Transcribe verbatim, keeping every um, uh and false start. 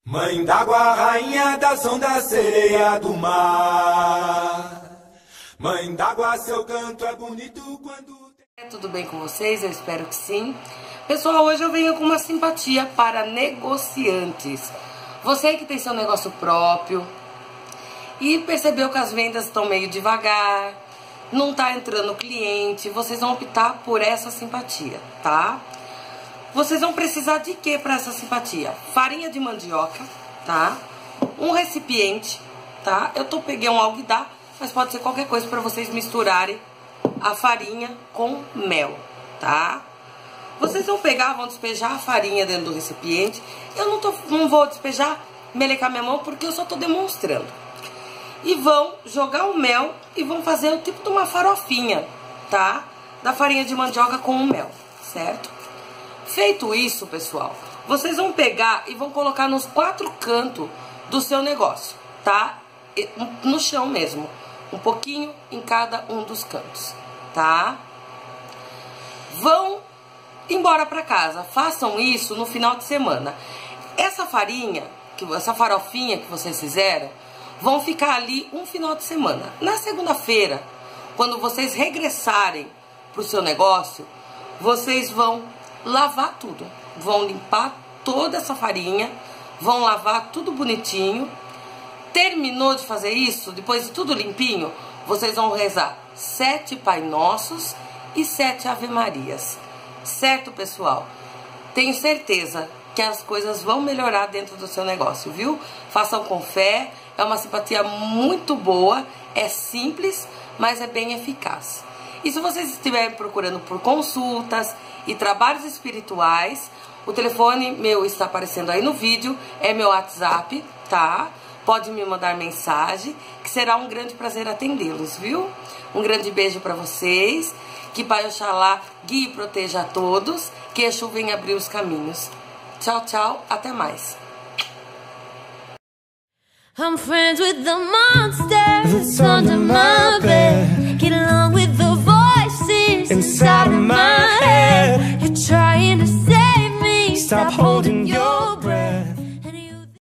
Mãe d'água, rainha da som da sereia do mar. Mãe d'água, seu canto é bonito quando... Tudo bem com vocês? Eu espero que sim. Pessoal, hoje eu venho com uma simpatia para negociantes. Você que tem seu negócio próprio e percebeu que as vendas estão meio devagar, não tá entrando cliente, vocês vão optar por essa simpatia, tá? Vocês vão precisar de quê para essa simpatia? Farinha de mandioca, tá? Um recipiente, tá? Eu tô peguei um alguidar, mas pode ser qualquer coisa para vocês misturarem a farinha com mel, tá? Vocês vão pegar, vão despejar a farinha dentro do recipiente. Eu não, tô, não vou despejar, melecar minha mão, porque eu só tô demonstrando. E vão jogar o mel e vão fazer o tipo de uma farofinha, tá? Da farinha de mandioca com o mel, certo? Feito isso, pessoal, vocês vão pegar e vão colocar nos quatro cantos do seu negócio, tá? No chão mesmo, um pouquinho em cada um dos cantos, tá? Vão embora pra casa, façam isso no final de semana. Essa farinha, essa farofinha que vocês fizeram, vão ficar ali um final de semana. Na segunda-feira, quando vocês regressarem pro seu negócio, vocês vão lavar tudo, vão limpar toda essa farinha, vão lavar tudo bonitinho. Terminou de fazer isso, depois de tudo limpinho, vocês vão rezar sete Pai Nossos e sete Ave Marias, certo, pessoal? Tenho certeza que as coisas vão melhorar dentro do seu negócio, viu? Façam com fé, é uma simpatia muito boa, é simples, mas é bem eficaz. E se vocês estiverem procurando por consultas e trabalhos espirituais, o telefone meu está aparecendo aí no vídeo, é meu WhatsApp, tá? Pode me mandar mensagem, que será um grande prazer atendê-los, viu? Um grande beijo para vocês, que Pai Oxalá guie e proteja a todos, que Exu venha abrir os caminhos. Tchau, tchau, até mais. I'm friends with the monsters under my bed. Get along with